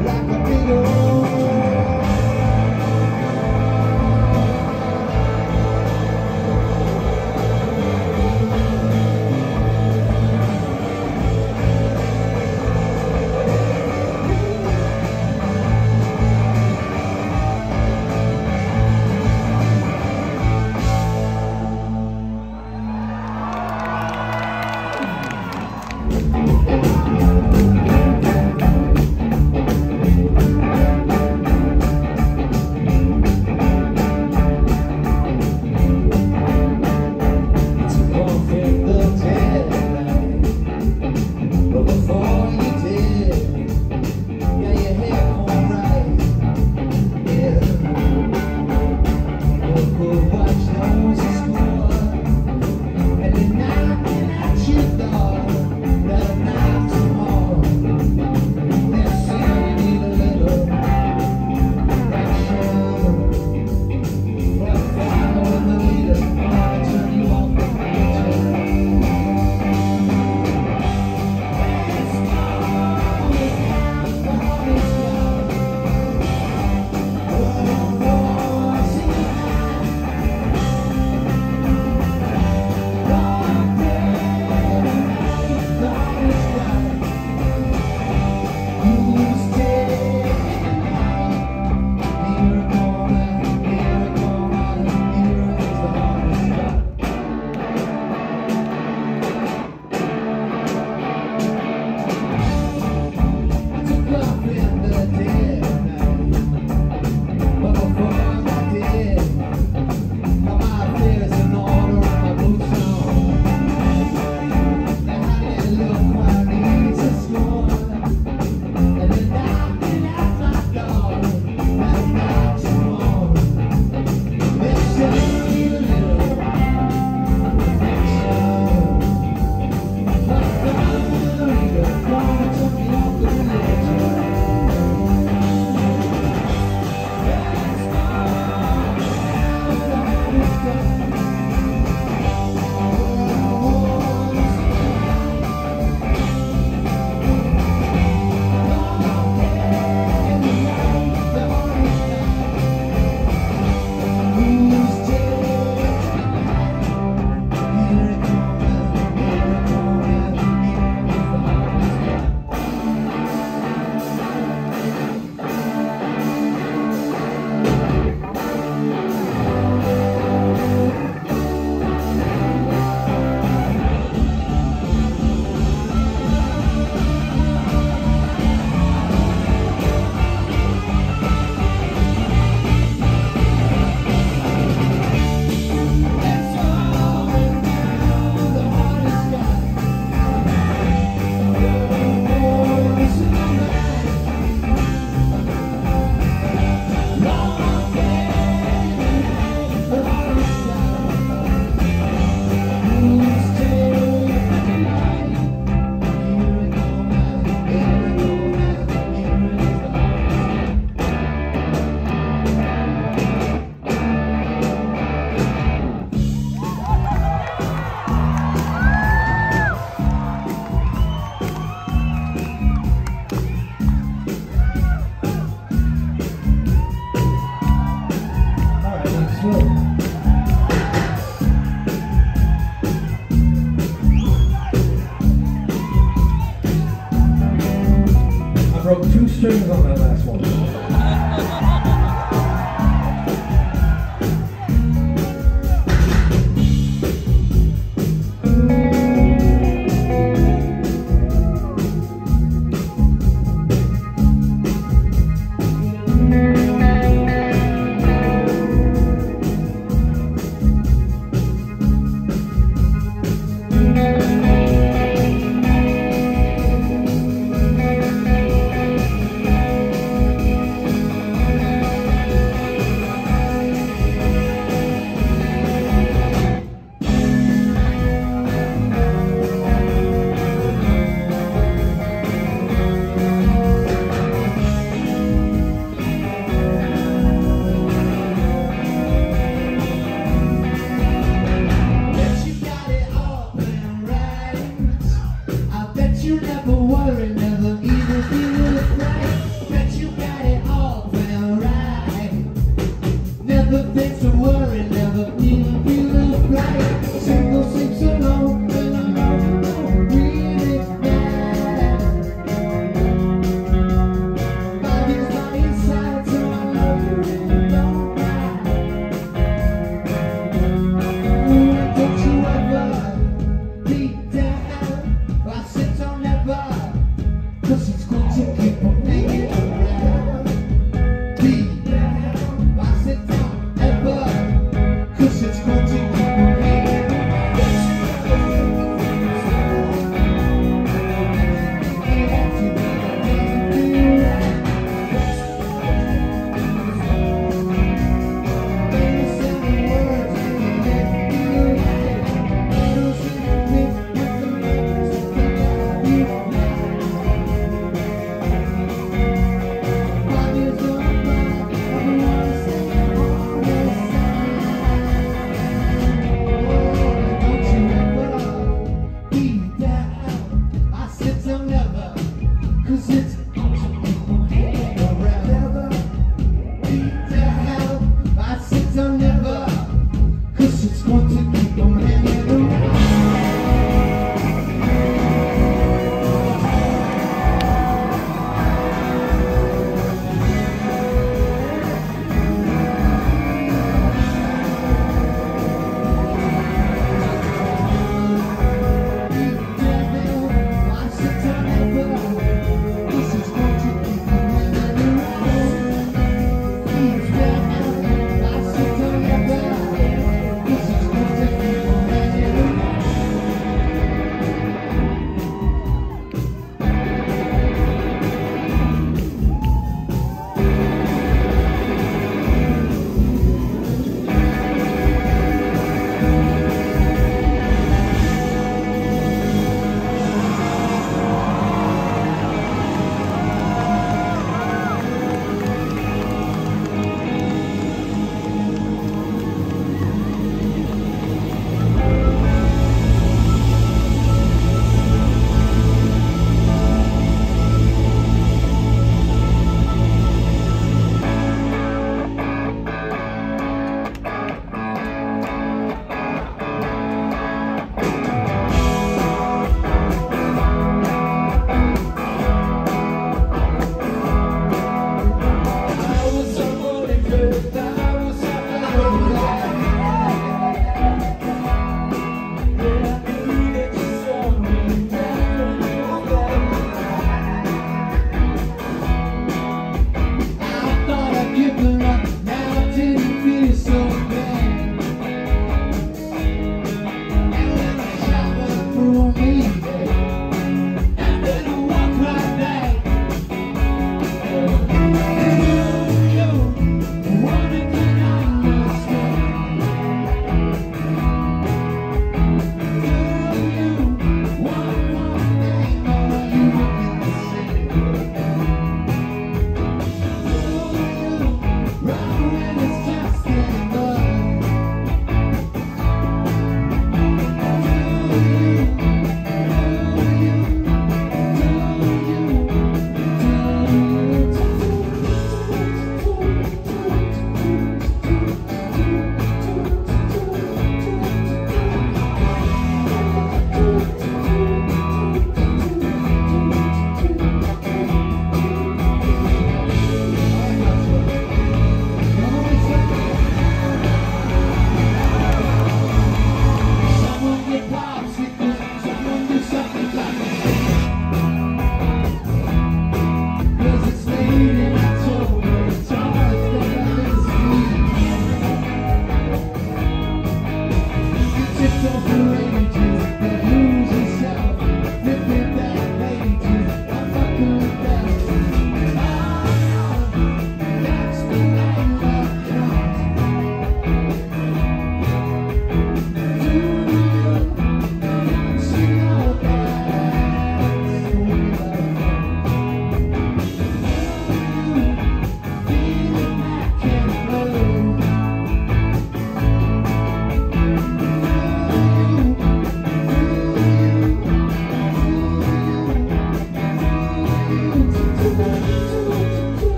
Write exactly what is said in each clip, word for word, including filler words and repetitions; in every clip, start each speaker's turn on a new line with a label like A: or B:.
A: strings on that last one.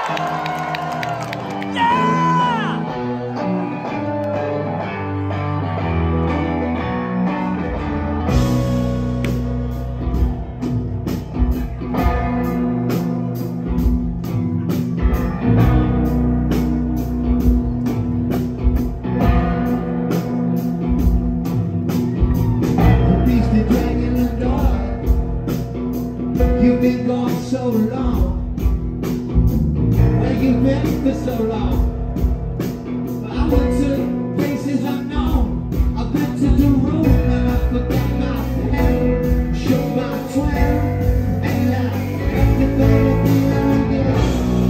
B: You've been gone so long. Where you been for so long? I went to places unknown. I've been to the room and I forgot my pen. Show my twin and I have to go to the again.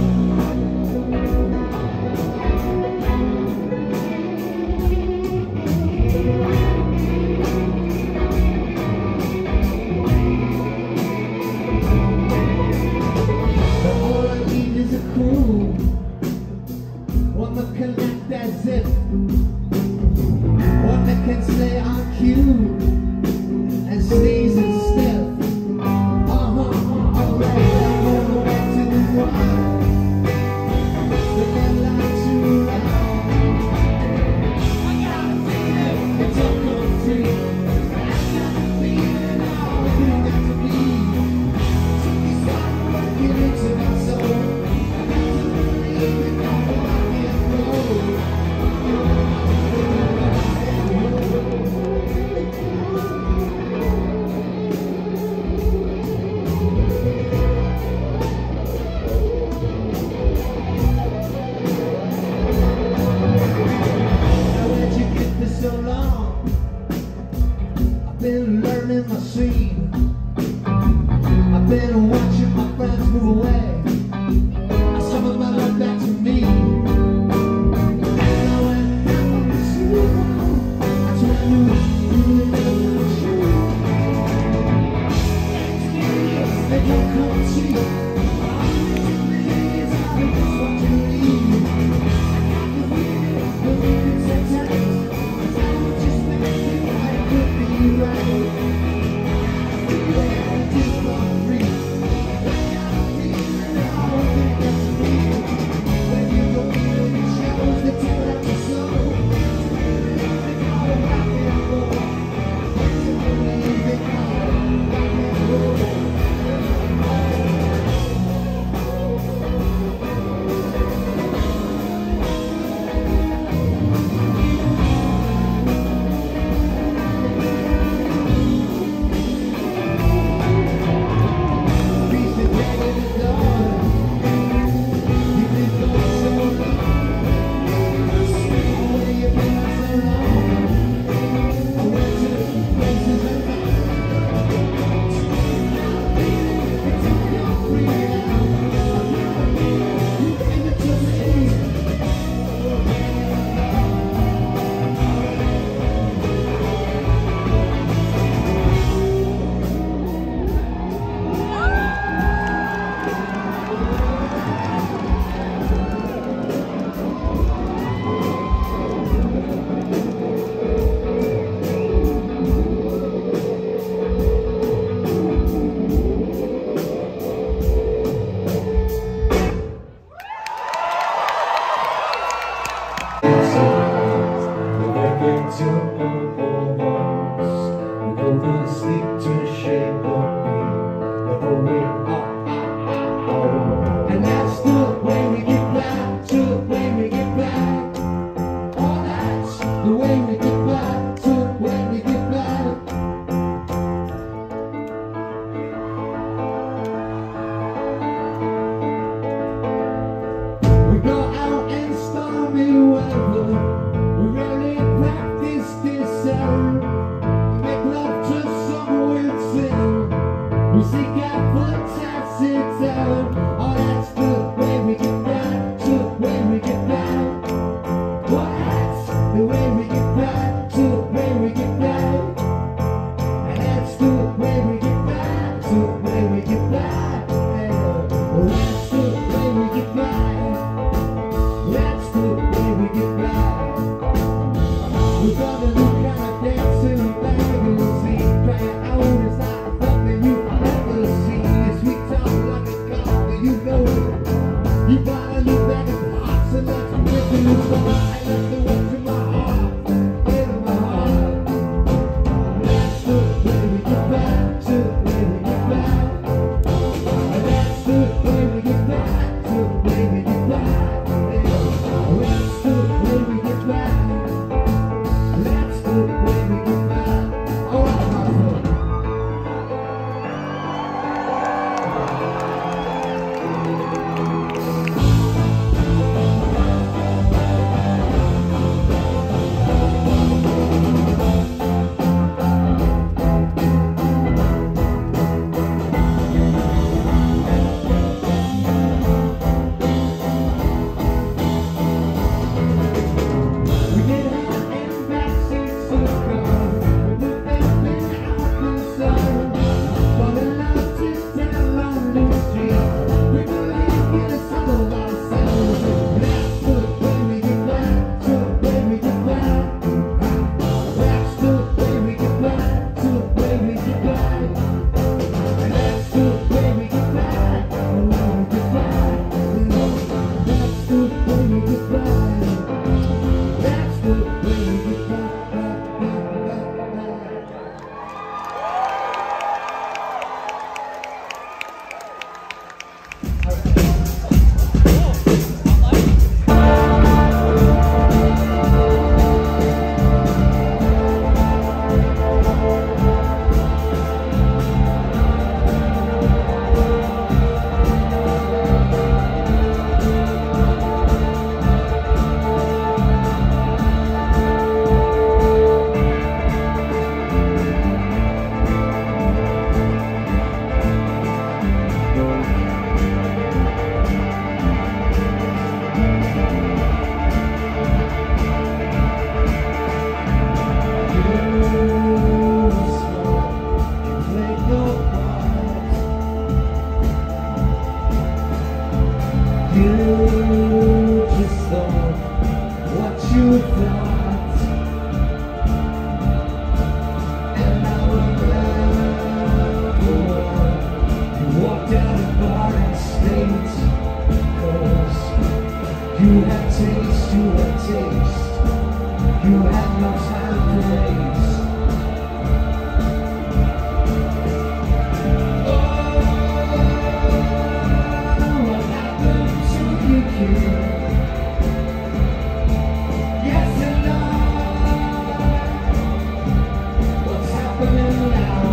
B: One that can act as if, one that can stay on cue and sneeze and stiff. Uh-huh, uh, alright, I'm going back to the one. The red light too loud. I gotta feel it, it's all complete. I gotta feel it all, you got to be. It's not working into my soul. Been learning my scene. I've been watching my friends move away. Some of my love back to me. And I went down the street. I tried to do the shoe. They don't come cheap. All the things I just want to leave. I got the feeling, the feelings at times. I was just thinking I could be right. And that's the way we get back, to the way we get back. Oh, that's the way we get back, to the way we get back. We go out in stormy weather. We really practice this. You gotta look back at the hearts and let them rip in your soul. I left the way to my heart, into my heart. That's the way we get back, to the way we get back. That's the way we get back, to the way we get back. That's the way we get back. That's the way we get back. All right, my friend. You just thought what you thought, and now I'm glad you walked out of Garden State, 'cause you had taste, you had taste, you had no time to waste. Yes and no. What's happening now?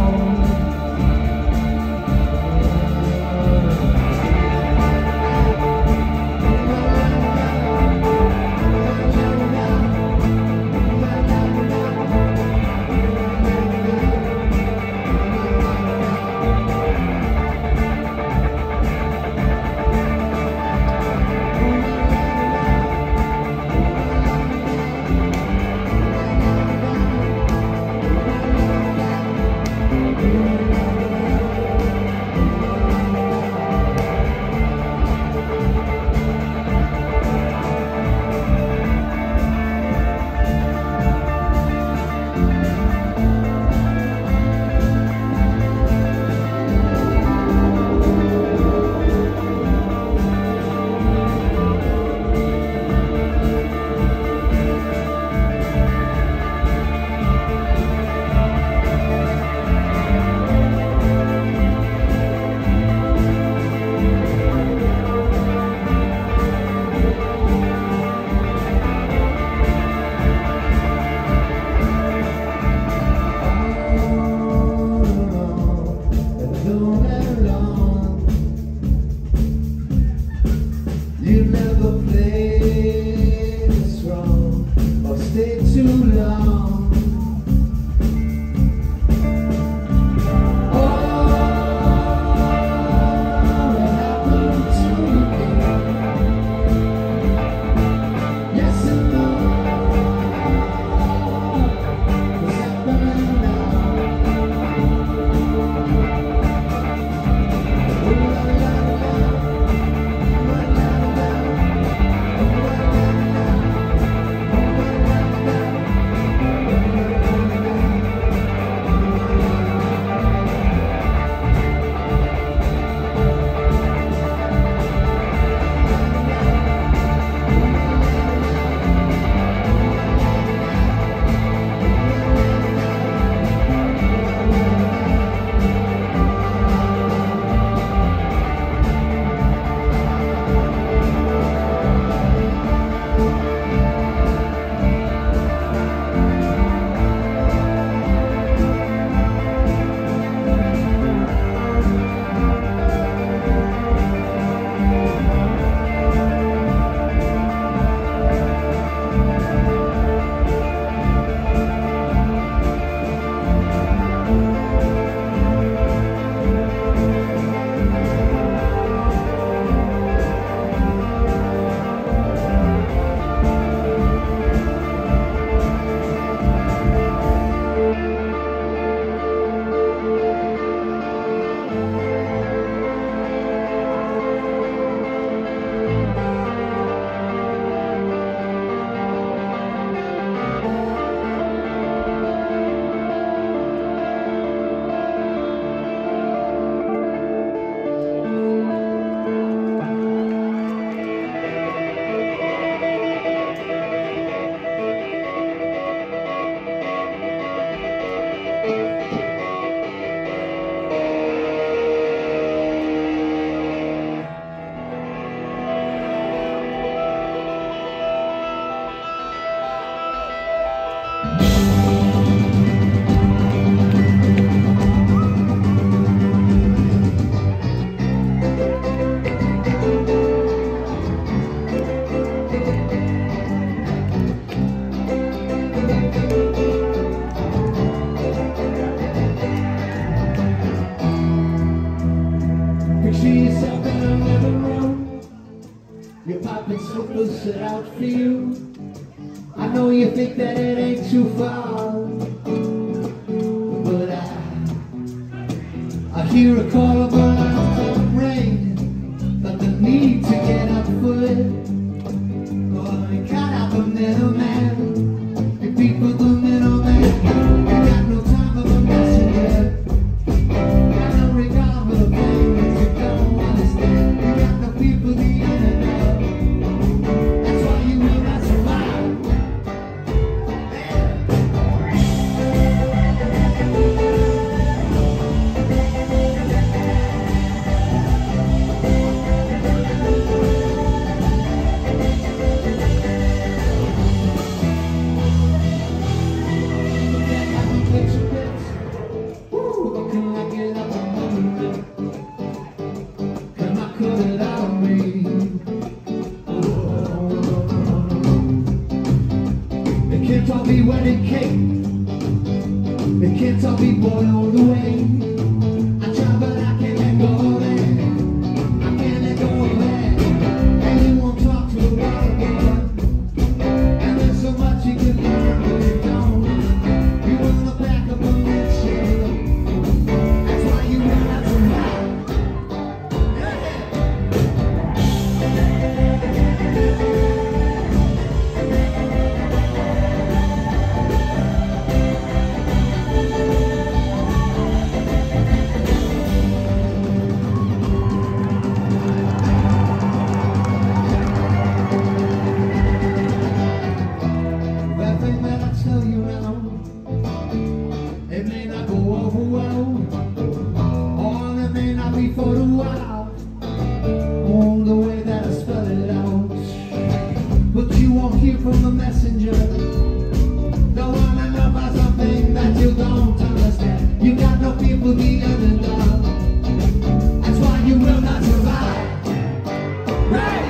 B: You never played this wrong or stayed too long. Oh, what happened to you? Yes and no. What's happening now? Oh, la, la, la. La, la, la. Your poppin' slippers set out for you. I know you think that it ain't too far, but I I hear a call of a lifetime rain, but the need to get up for it. Oh, you cut out the middleman, you people the middleman. You got no time for the messenger, got no regard for the pain that you don't understand. You got no people the internet, that's why you will not survive. Can't all be wedding cake, it can't all be boiled away. I try but I can't let go of it, I can't let go of it. And you won't talk to a water boy, and there's so much you can learn but you don't. You on the back of a windshield, that's why you will not survive. It may not go over well, or it may not be for a while, oh, the way that I spell it out. But you won't hear from the messenger, don't wanna know about something that you don't understand. You got no people the underdog, that's why you will not survive. Right?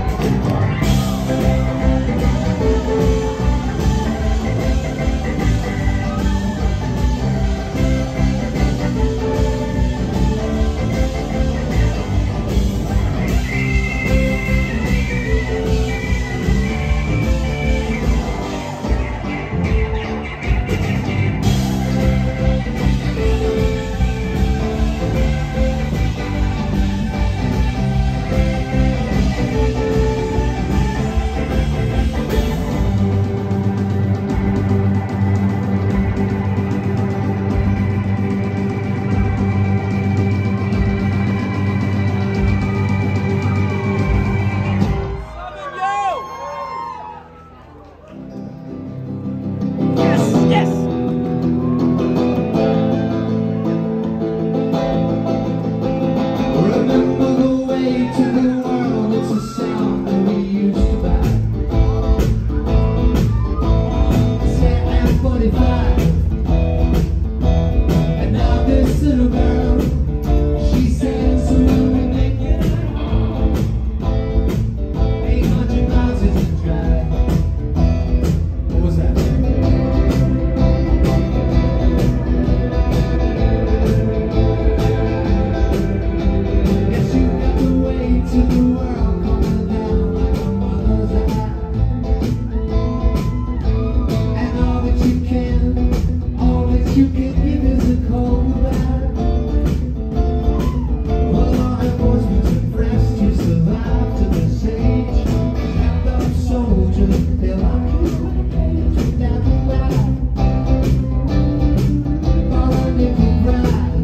B: And now this little girl, she says, so when we make it home, eight hundred miles isn't drive. What was that? Guess you got the way to the world coming down like a mother's eye. And all that you can, all that you can give is a cold goodbye. Well, law enforcement's impressed you survived to this age. Kept up soldiers, they'll lock you in a cage without the lie. For a nickel bride.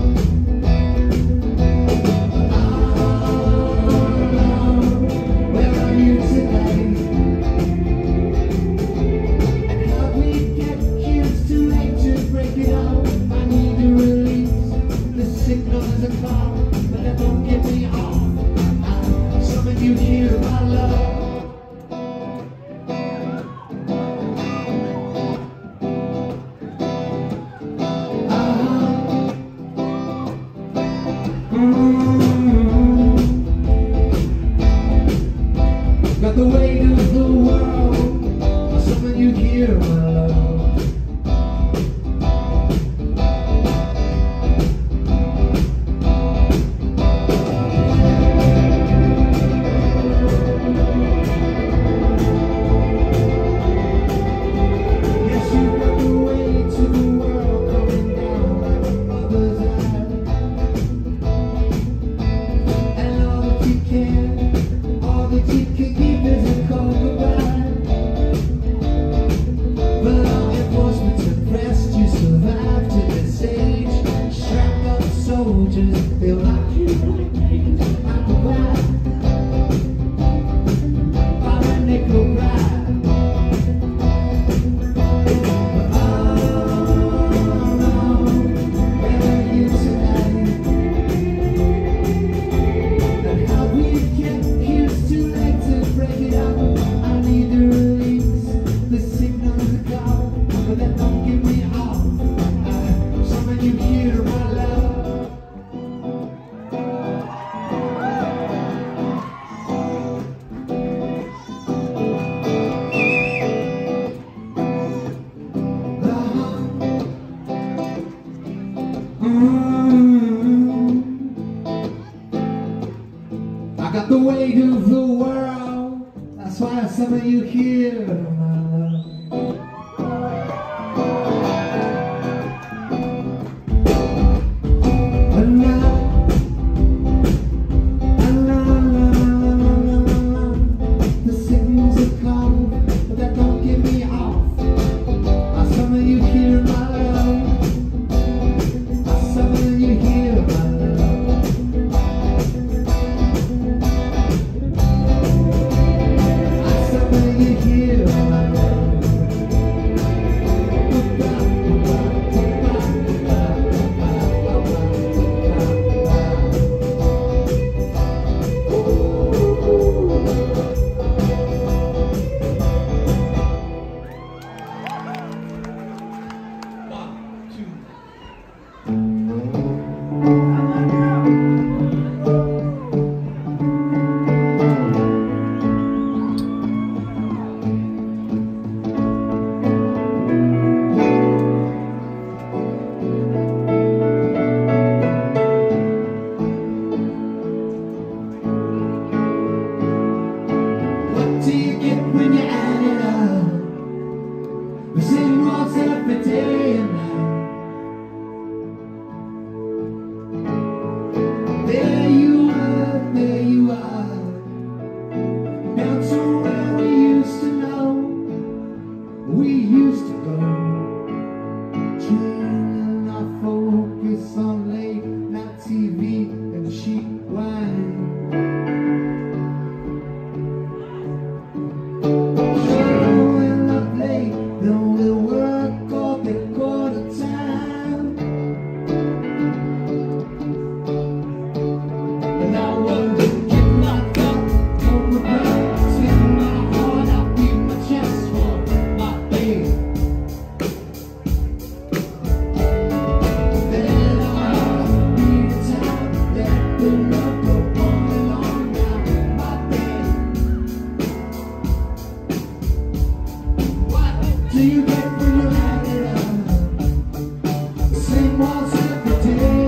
B: Oh, where are you today? And how we get kids too late to break it out. I need to release the signal as a call, but that won't get me off. I summon you here, my love. Uh-huh. Mm-hmm. Got the weight of the world, I summon you here, my love. can keep this a cold goodbye. But law enforcement suppressed you, survived to this age. Strapped up soldiers, they'll lock you in a cage. I go by, by a nickel ride. But oh no, where are you tonight? And how we get here's too late to break it up. I need to release the signal to go, but that don't give me off. Uh, some of you hear my love. Mm. I got the weight of the world. That's why some of you hear my love. And now, and now, the signals are cold, but that don't get me off. Now some of you hear my love. Now some of you hear my love. Now some of you hear my love. What do you get when you add it up? The same walls every day and night. There you are, there you are, down to where we used to know, we used to go, training our focus on late night T V and cheap wine. Showing up late, then we'll work all the quarter time. And I wonder, get knocked up on the ground, spin my heart out, beat my chest for my babe. Then I'll be the time that the love go on and on now, my babe. What do you get when you add it up? The same walls every day.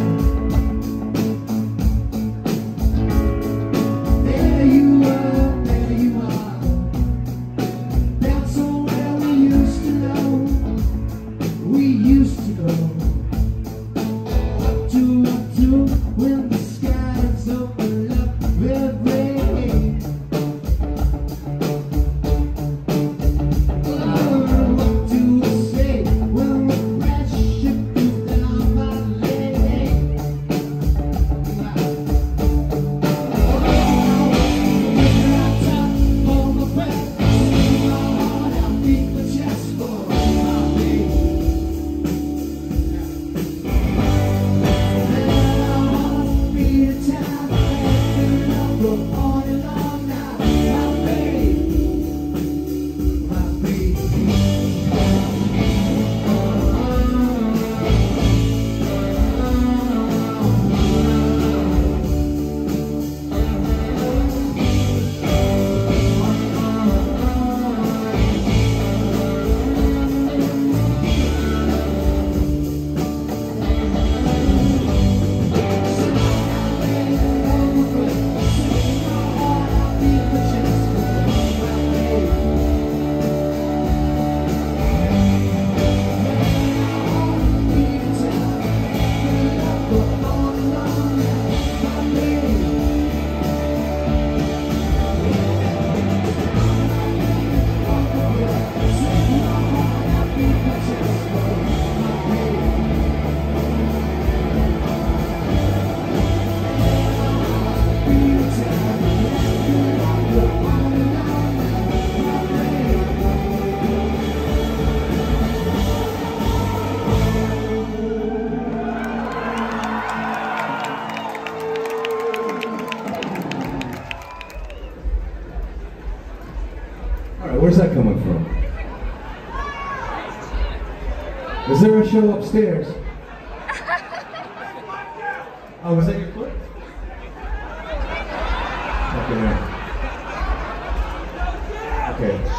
B: There you are, there you are, down somewhere we used to know, we used to go. What do I do when the skies open up with rain? Oh,
A: All right, where's that coming from? Is there a show upstairs? Oh, was that your foot? Okay. Okay.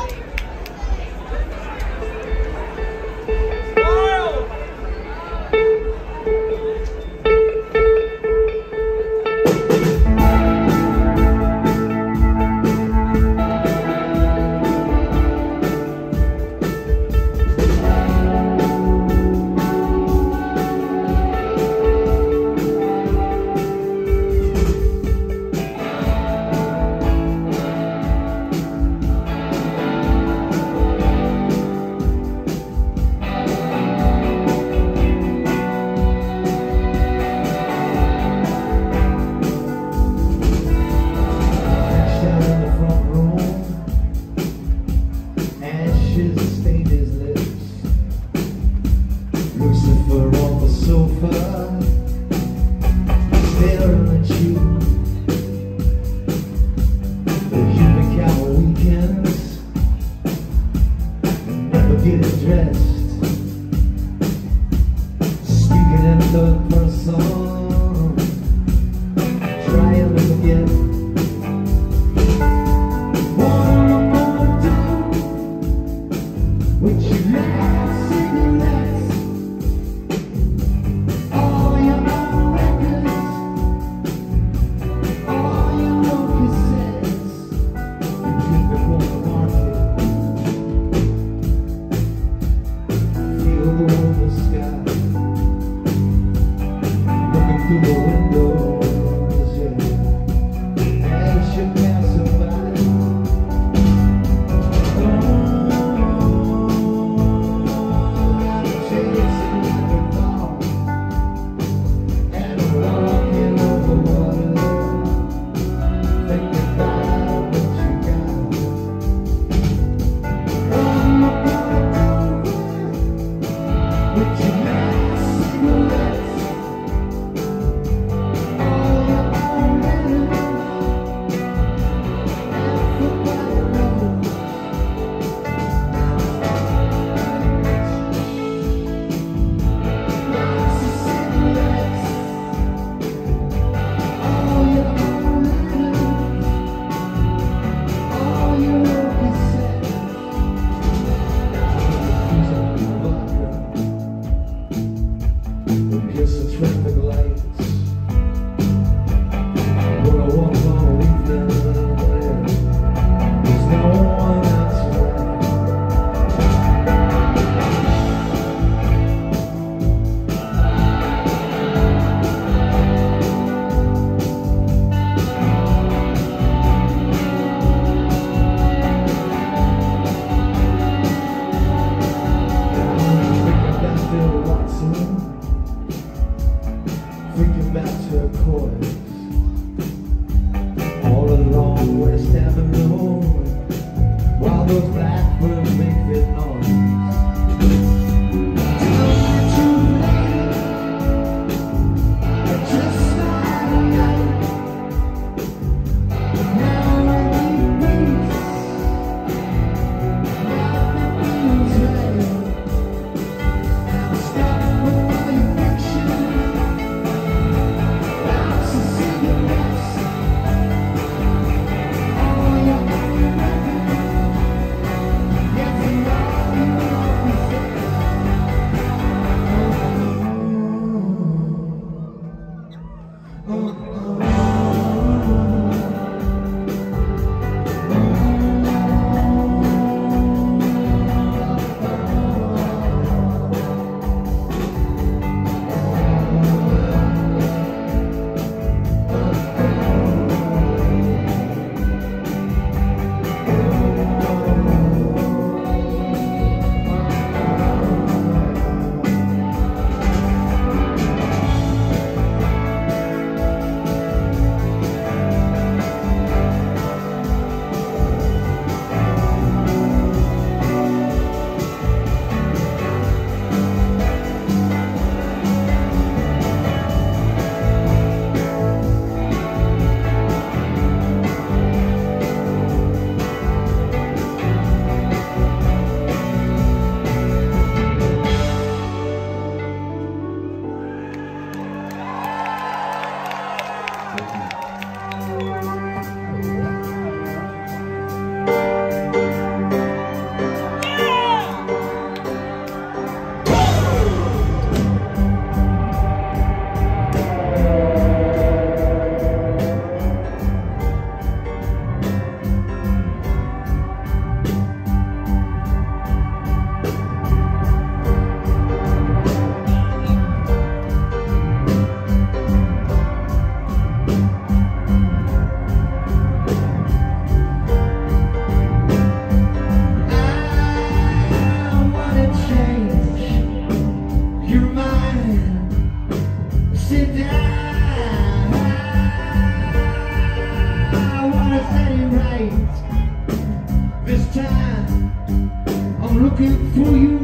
B: This time, I'm looking for you.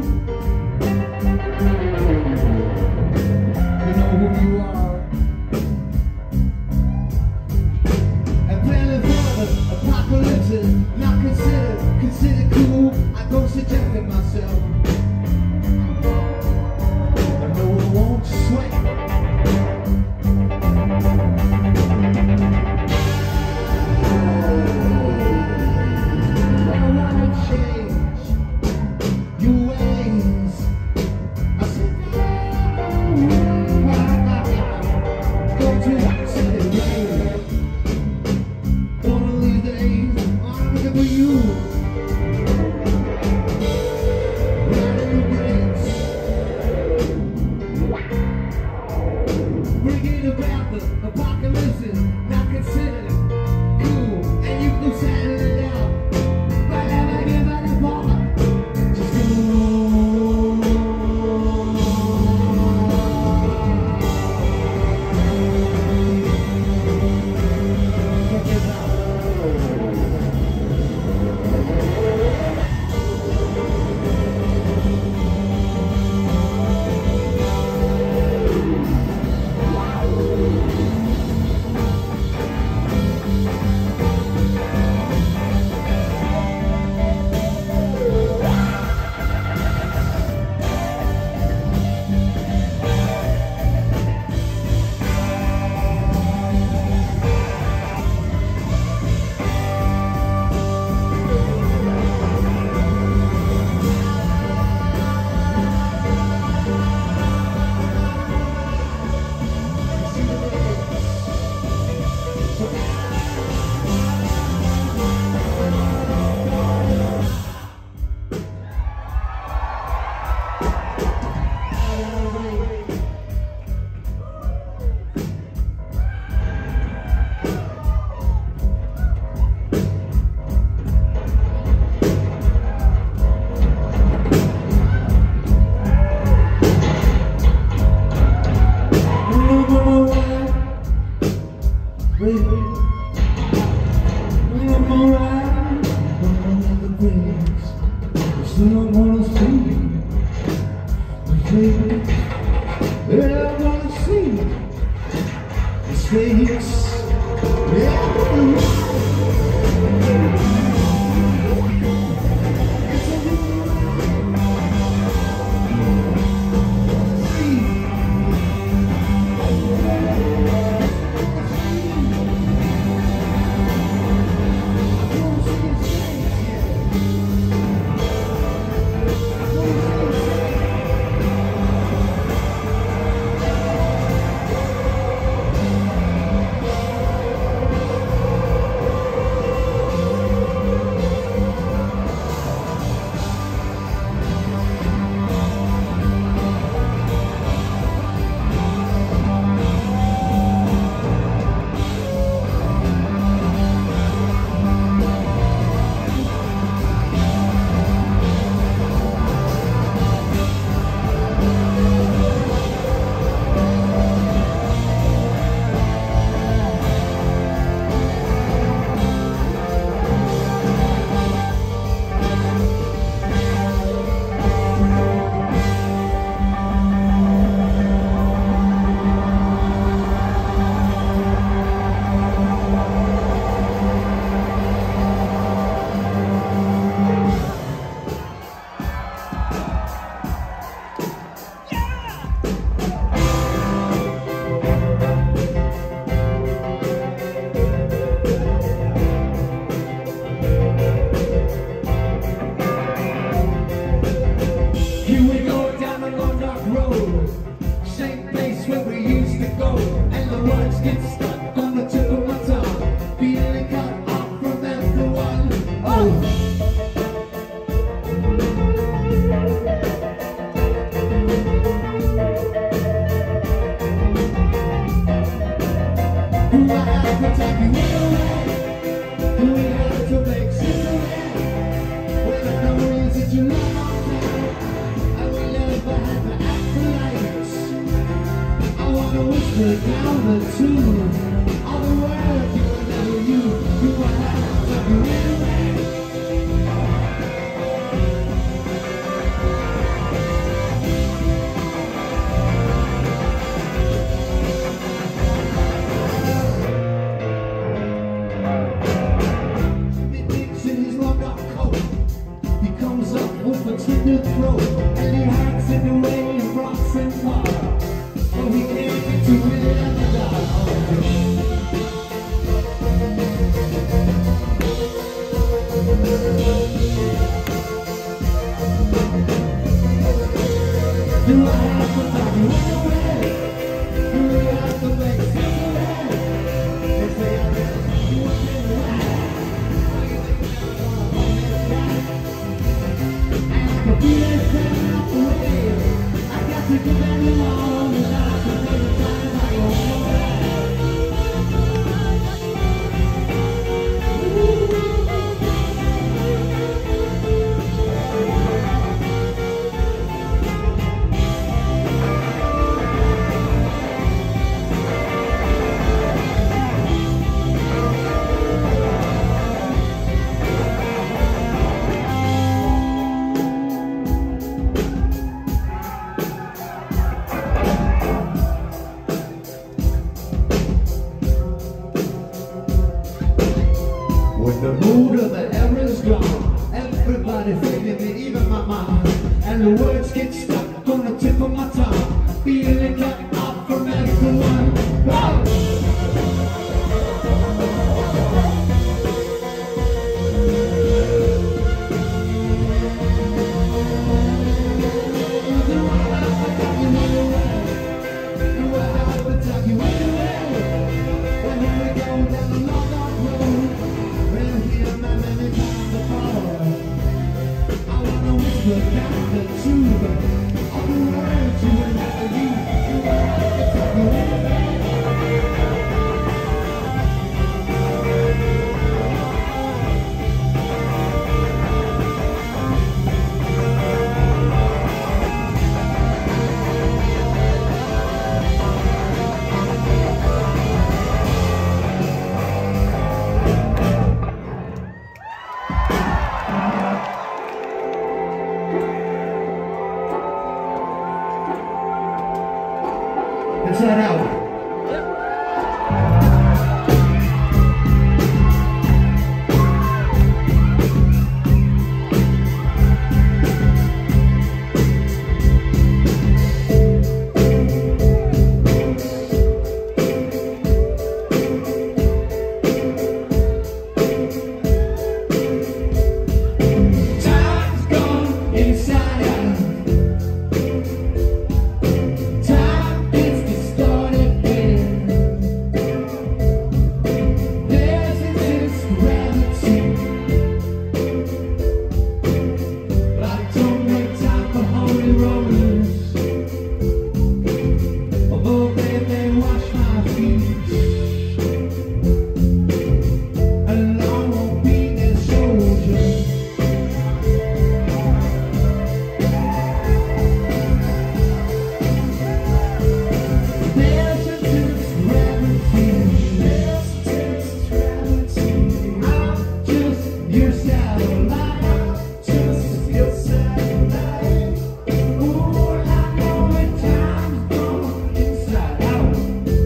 B: You know who you are. And planning for the apocalypse, not considered, considered cool. I go suggesting myself. I know I won't sweat. Down the tune, all the words you will never use. You will have to be punch in the throat, and he hacks in the way of rocks and water. Oh, he can't get to it ever die. Do I have to talk you away? Do we have to make cigarettes? They say I'm in you up in the way. The feeling's setting up the way. I got to give them all the life to take the time I go away. When the mood of the era is gone, everybody feeling it, even my mind, and the words get stuck on the tip of my tongue, feeling cut off from everyone. Whoa! Look down the tube of the words you will never use. You will have to talk away. Let's head out. Time's gone inside out. Time is distorted again. There's intense gravity, but I don't make time for holy rollers. Although they may wash my feet, and I won't be their soldier. There's intense gravity, there's intense gravity. I'm just your satellite, just your satellite. Ooh, I know when time's gone inside out,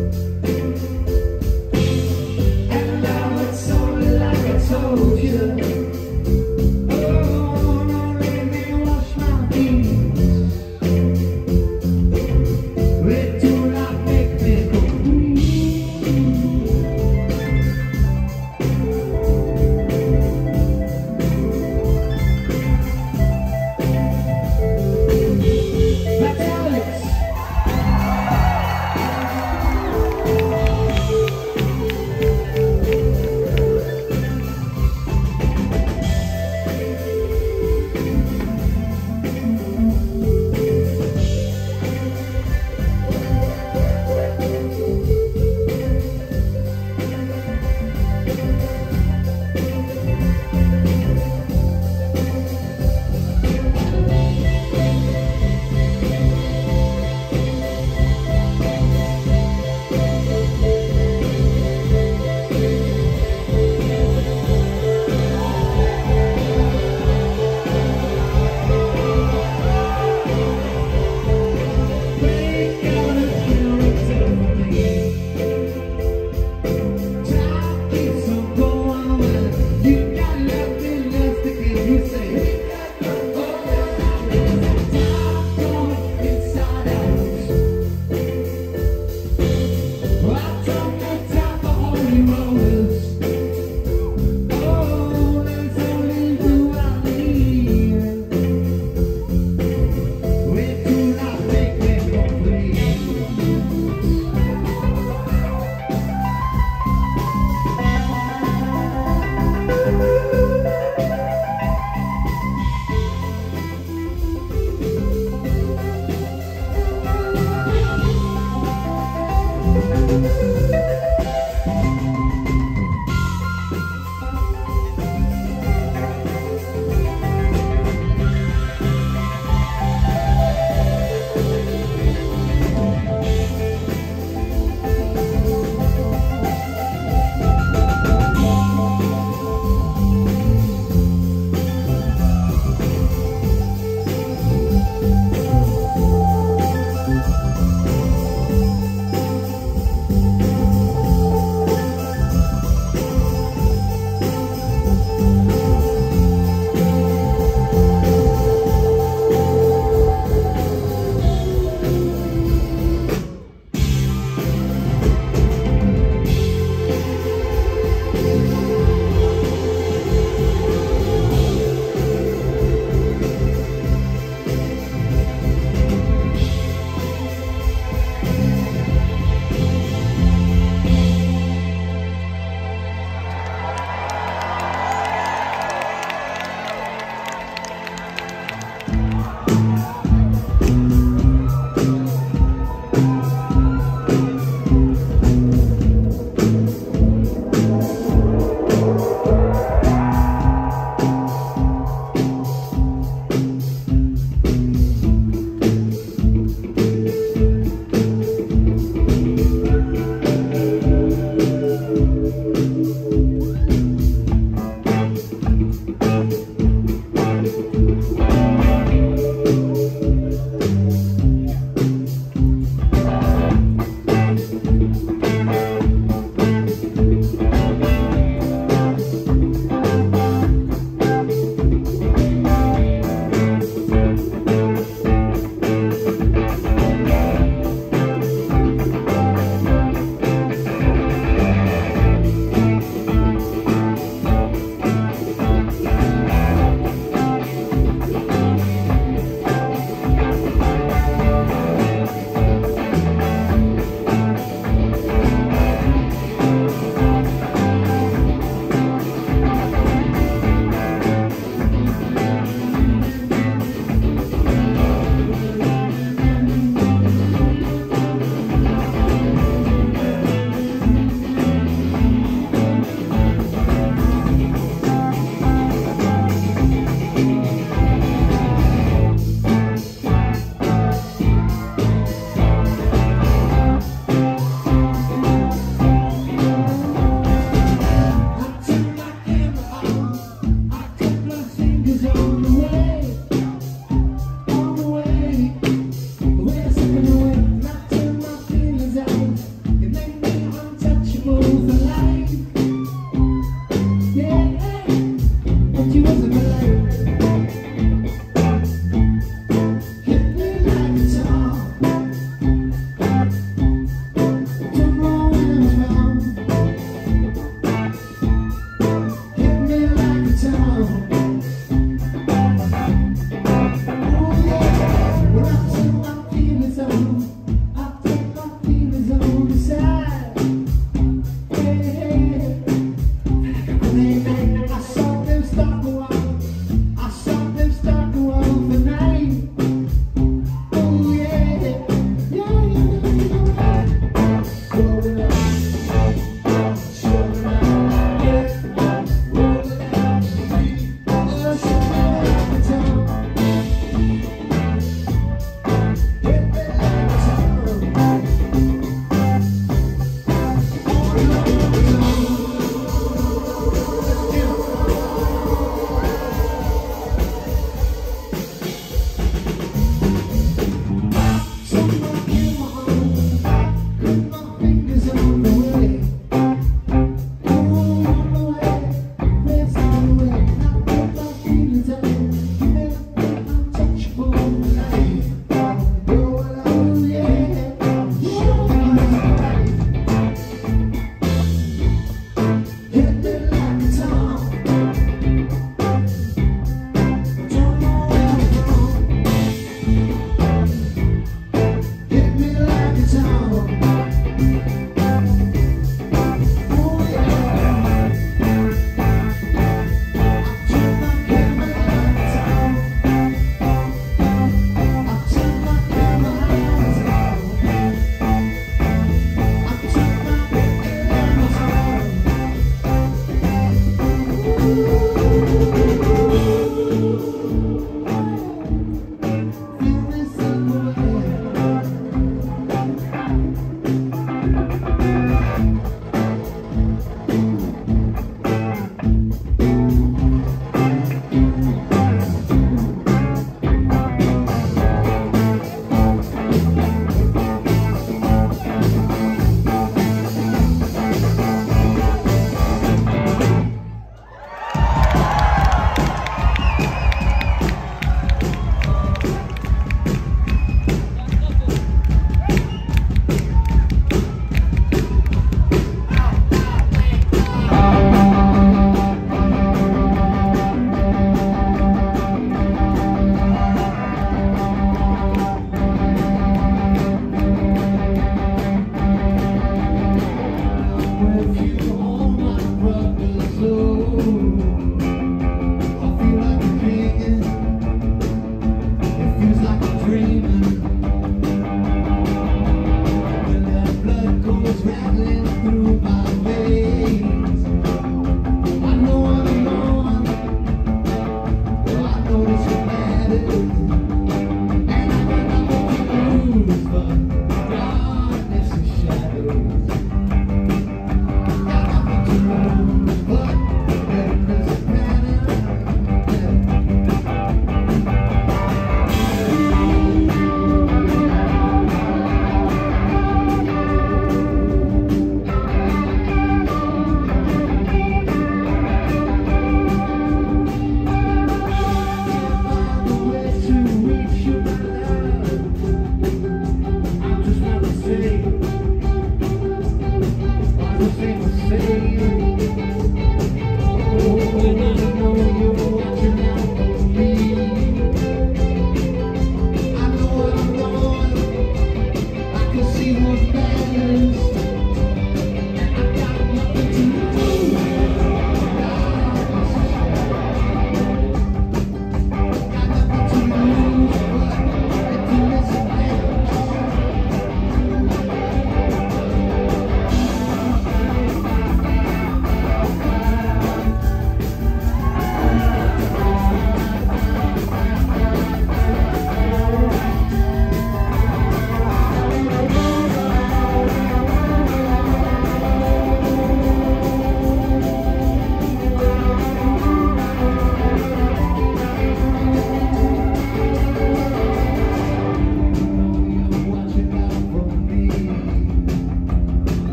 B: and now it's only like I told you. Oh, don't let me wash my feet. It do not make me go ooh.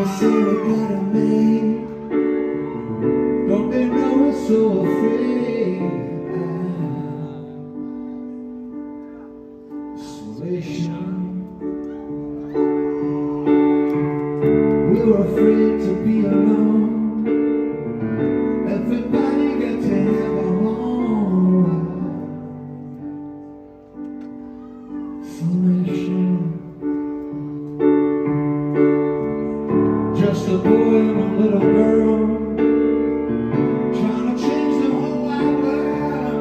B: they say we got it made. Don't they know we're so afraid? Isolation. We were afraid to be alone. Everybody got to have a home. Isolation. Just a boy and a little girl trying to change the whole wide world.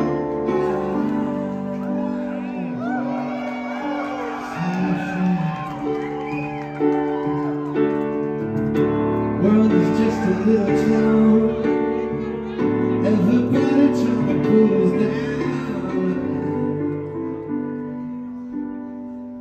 B: World is just a little town. Everybody turn the coolers down.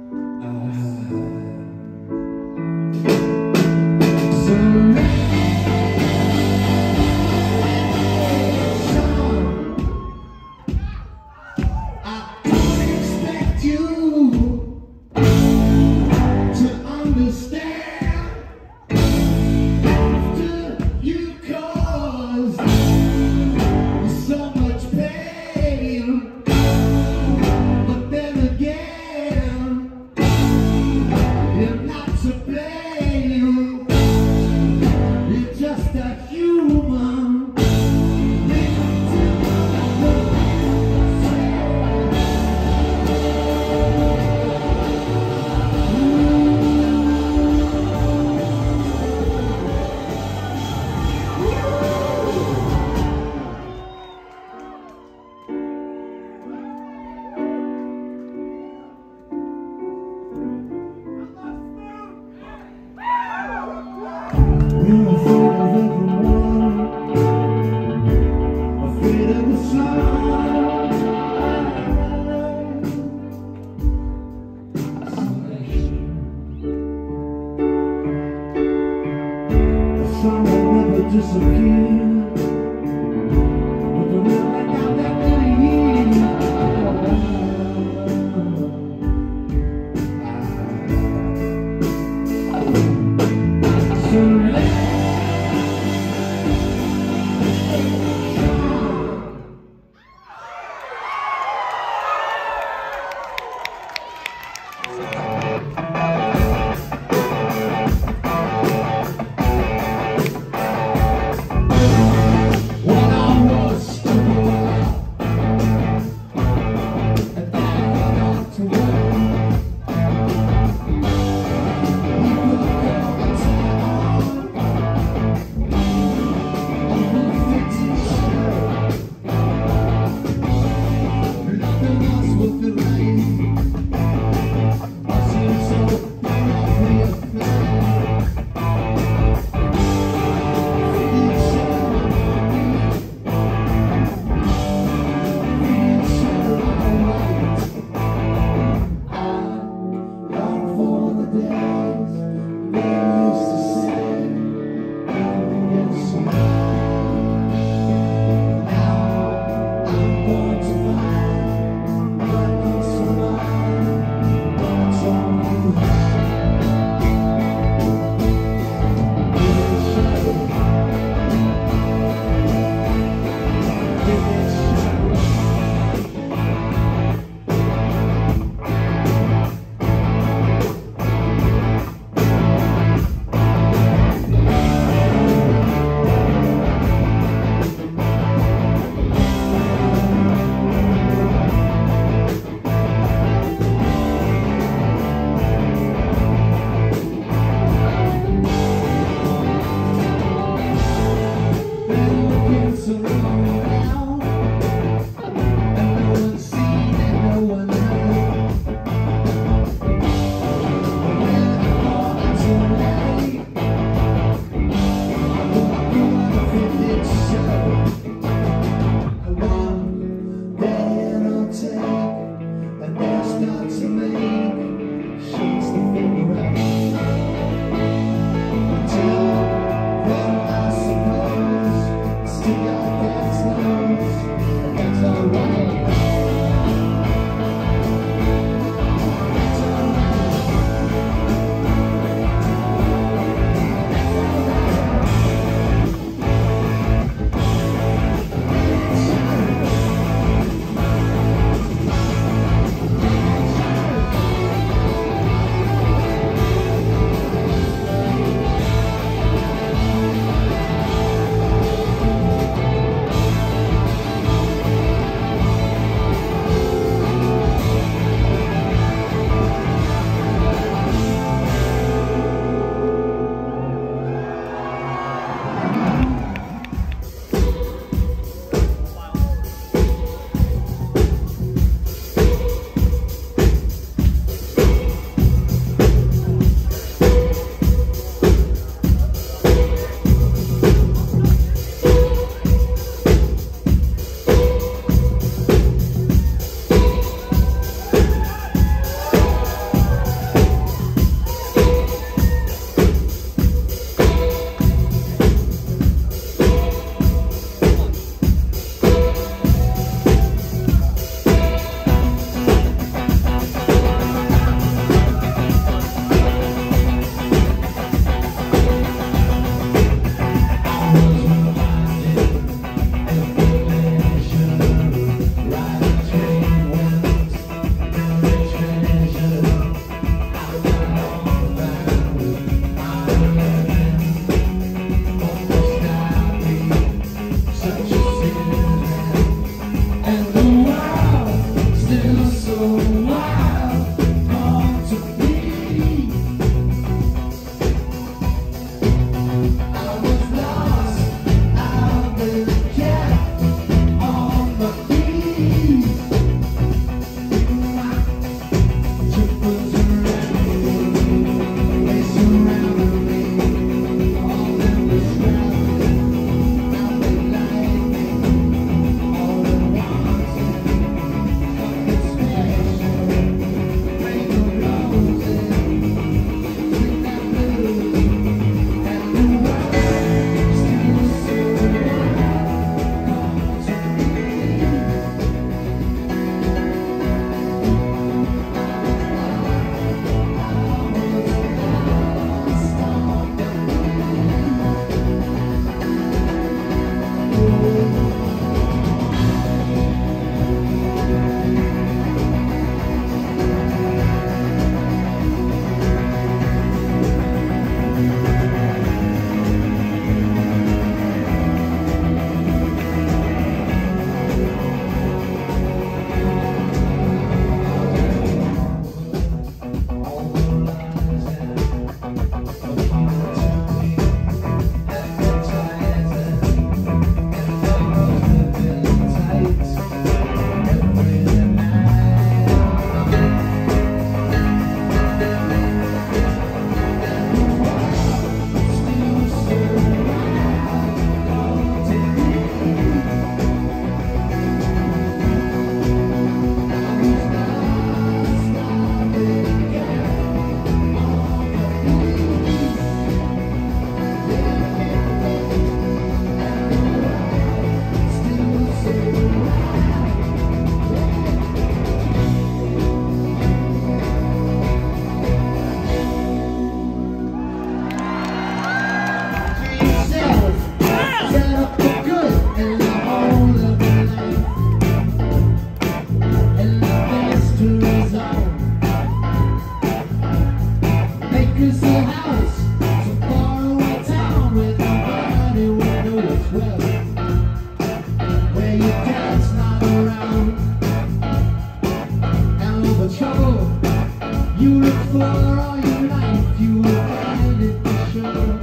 B: trouble you look for all your life, you will find it for sure.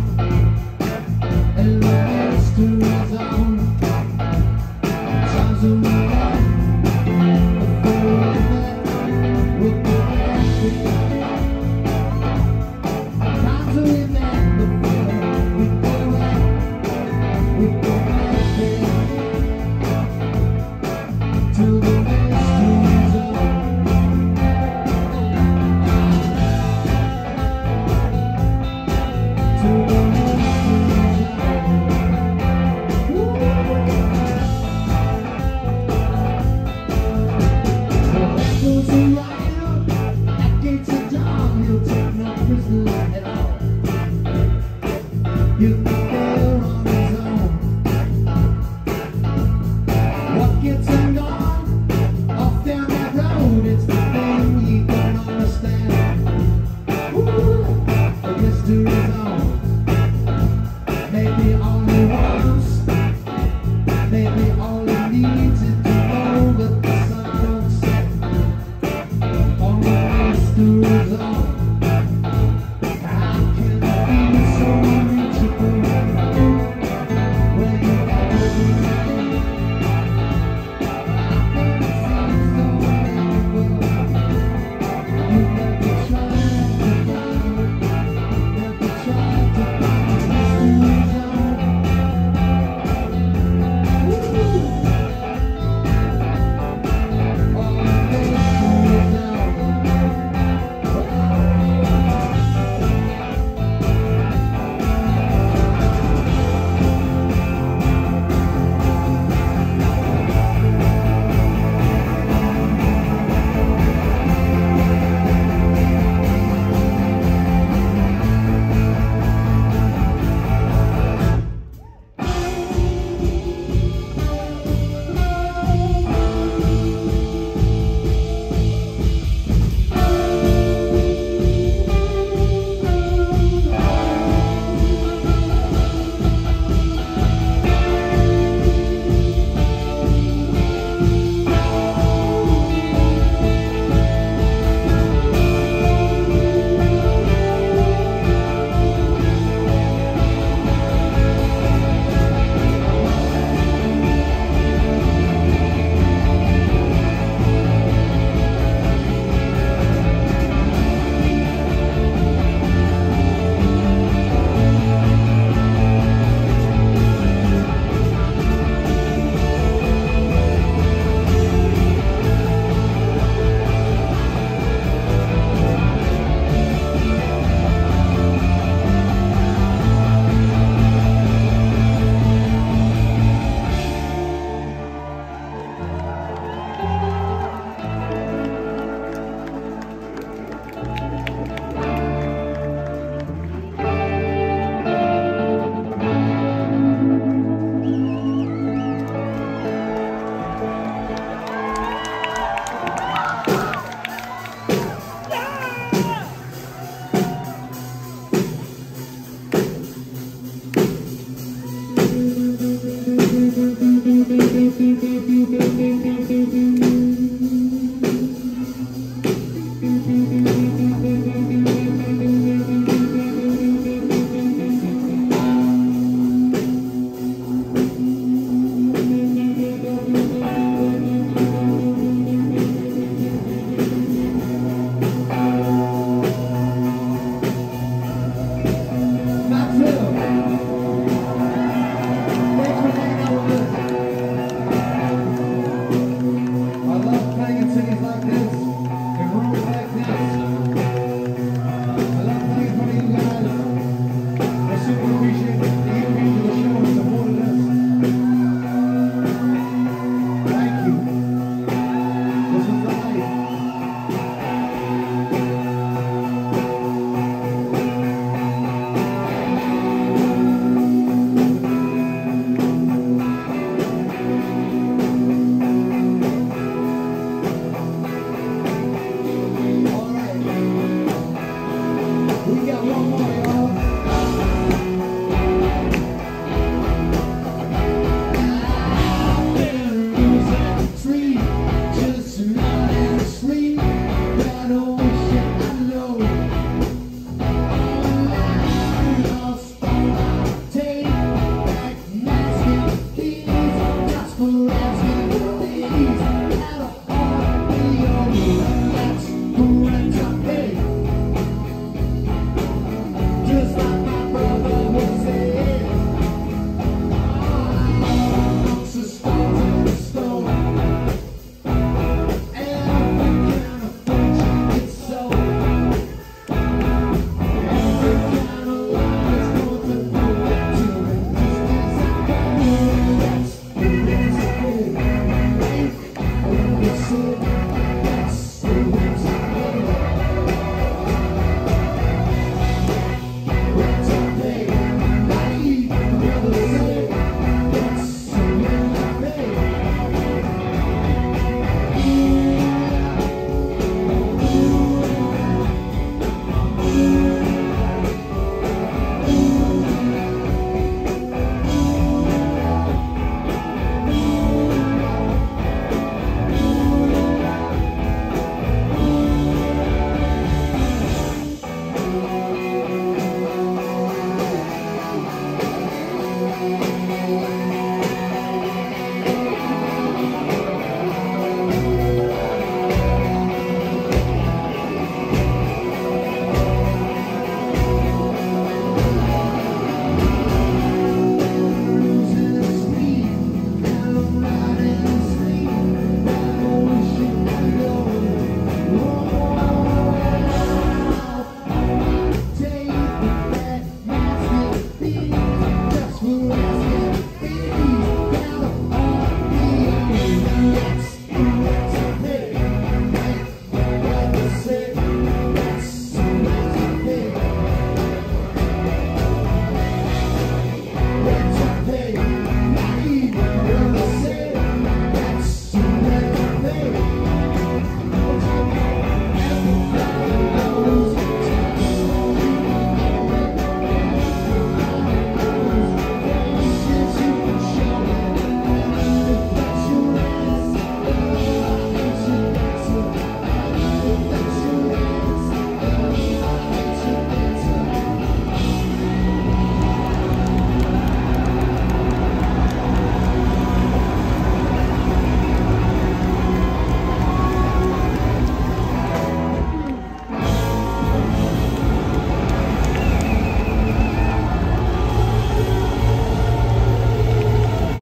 B: And the mystery's on. Times will move on. Before we met, we'll go back to times we met before. We go back, we go back there. Till the mystery's on. Till the mystery's on. Goes around, at gates of dawn, he'll take no prisoners at all. He'll be there on his own. What gets him gone off down that road? It's the thing he don't understand. Ooh, the mystery's on. Maybe all he wants, maybe all he needs is to know that the sun don't set. All the mystery